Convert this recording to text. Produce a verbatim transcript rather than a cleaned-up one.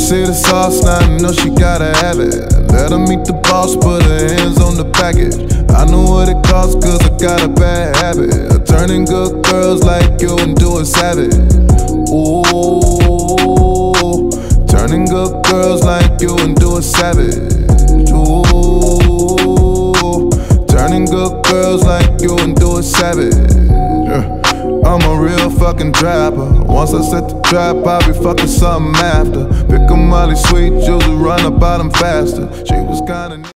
see the sauce, now I know she gotta have it. Let her meet the boss, put her hands on the package. I know what it costs, cause I got a bad habit of turning good girls like you into a savage. Ooh, turning good girls like you into a savage. Ooh, turning good girls like you into a savage. Yeah. I'm a real fucking trapper. Once I set the trap, I'll be fucking something after. Pick 'em Molly sweet, juice, run about 'em faster. She was kinda